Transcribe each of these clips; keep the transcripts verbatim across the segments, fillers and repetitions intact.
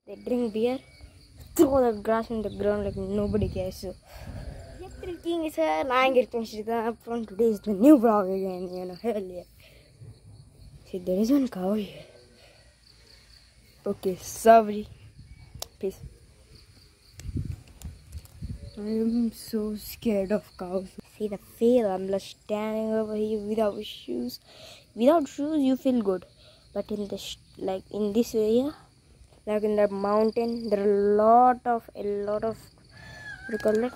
They drink beer, throw the grass in the ground like nobody cares. So, King is here. From today is the new vlog again. You know, hell yeah. See, there is one cow here. Okay, sorry. Peace. I am so scared of cows. See the feel. I'm just standing over here without shoes. Without shoes, you feel good, but in this, like in this area, like in the mountain, there are a lot of a lot of what do you call it?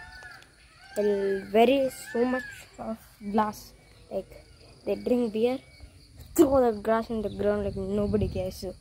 A very so much of glass. Like they drink beer, throw the grass in the ground like nobody cares. So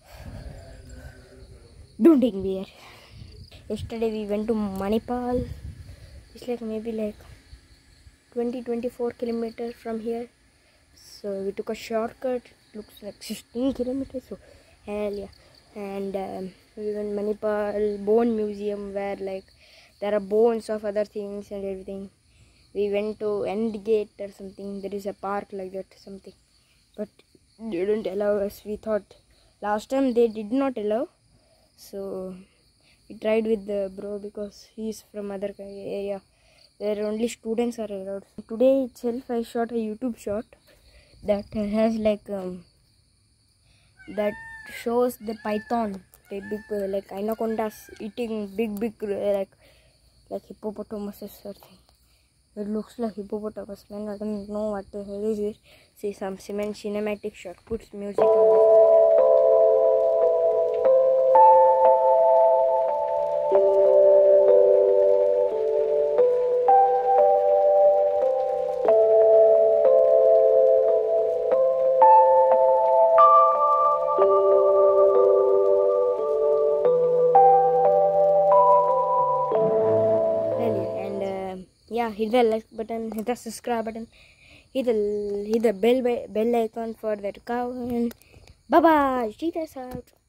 don't drink beer. Yesterday we went to Manipal. It's like maybe like twenty to twenty-four kilometers from here. So we took a shortcut. It looks like sixteen kilometers. So hell yeah. And um, we went Manipal Bone Museum where like there are bones of other things and everything. We went to End Gate or something. There is a park like that something. But they didn't allow us. We thought last time they did not allow. So we tried with the bro because he's from other area where only students are allowed. Today itself I shot a YouTube shot that has like um, that shows the python, the big uh, like anacondas eating big big uh, like like hippopotamuses or thing. It looks like hippopotamus, man. I don't know what the hell is it. See some cement cinematic shot. Puts music on. Yeah, hit the like button, hit the subscribe button, hit the hit the bell bell icon for that cow, and bye bye. See you guys out.